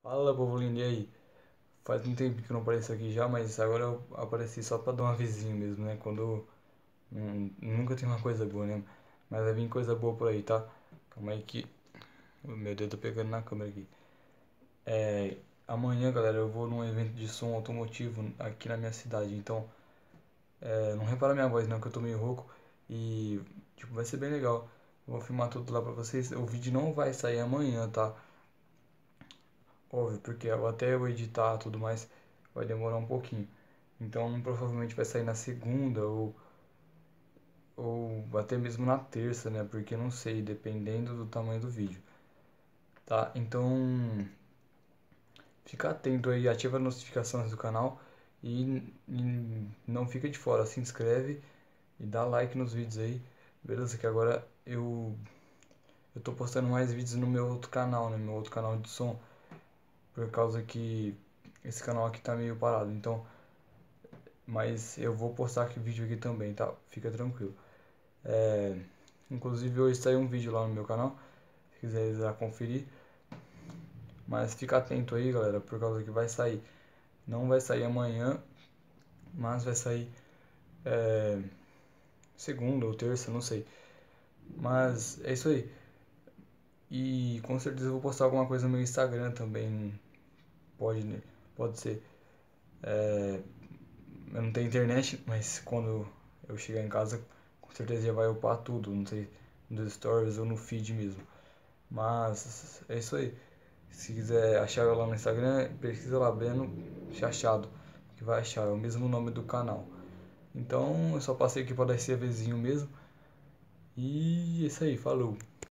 Fala, povo lindo, e aí? Faz um tempo que eu não apareço aqui já, mas agora eu apareci só pra dar um avisinho mesmo, né? Quando nunca tem uma coisa boa, né? Mas vai vir coisa boa por aí, tá? Calma aí que o meu dedo tá pegando na câmera aqui. Amanhã, galera, eu vou num evento de som automotivo aqui na minha cidade, então não repara minha voz não, que eu tô meio rouco e tipo, vai ser bem legal. Eu vou filmar tudo lá pra vocês. O vídeo não vai sair amanhã, tá? Óbvio, porque até eu editar tudo mais vai demorar um pouquinho. Então provavelmente vai sair na segunda ou até mesmo na terça, né? Porque eu não sei, dependendo do tamanho do vídeo. Tá? Então fica atento aí, ativa as notificações do canal e não fica de fora. Se inscreve e dá like nos vídeos aí. Beleza? Que agora eu tô postando mais vídeos no meu outro canal, né? Meu outro canal de som. Por causa que esse canal aqui tá meio parado. Então mas eu vou postar aqui vídeo aqui também, tá? Fica tranquilo. Inclusive hoje saiu um vídeo lá no meu canal, se quiser ir lá conferir. Mas fica atento aí, galera, por causa que vai sair. Não vai sair amanhã, mas vai sair segunda ou terça, não sei. Mas é isso aí. E com certeza eu vou postar alguma coisa no meu Instagram também. Pode, né? Pode ser. Eu não tenho internet, mas quando eu chegar em casa, com certeza já vai upar tudo. Não sei, nos stories ou no feed mesmo. Mas é isso aí. Se quiser achar eu lá no Instagram, pesquisa lá, Breno Chachado, que vai achar, é o mesmo nome do canal. Então eu só passei aqui para dar esse avisinho mesmo. E é isso aí, falou.